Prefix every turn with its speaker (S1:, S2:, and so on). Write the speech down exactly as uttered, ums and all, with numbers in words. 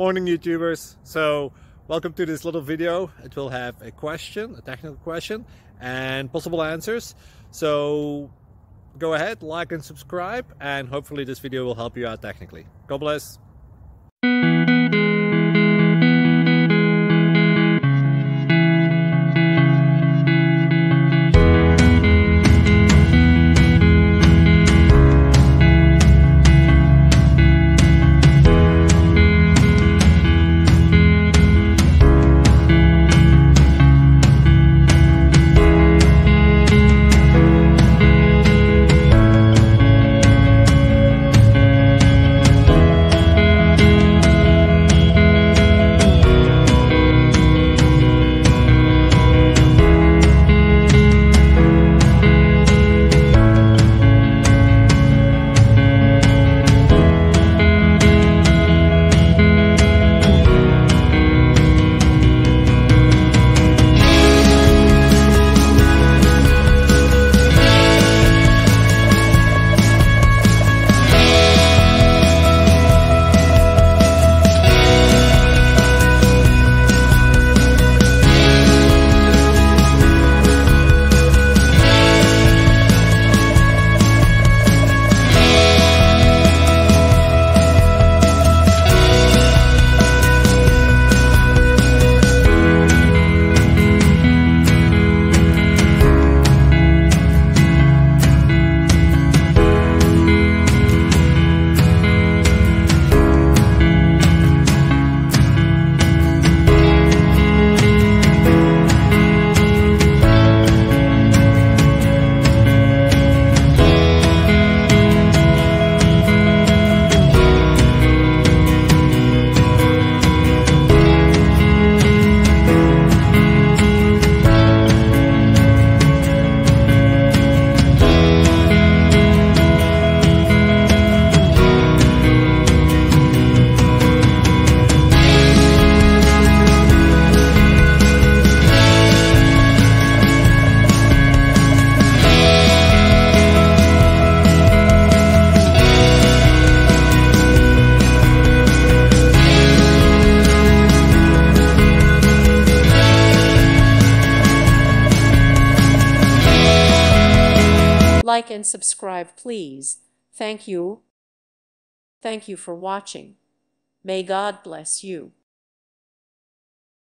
S1: Morning YouTubers. So welcome to this little video. It will have a question, a technical question, and possible answers. So go ahead, like and subscribe, and hopefully this video will help you out technically. God bless.
S2: Like and subscribe, please. Thank you. Thank you for watching. May God bless you.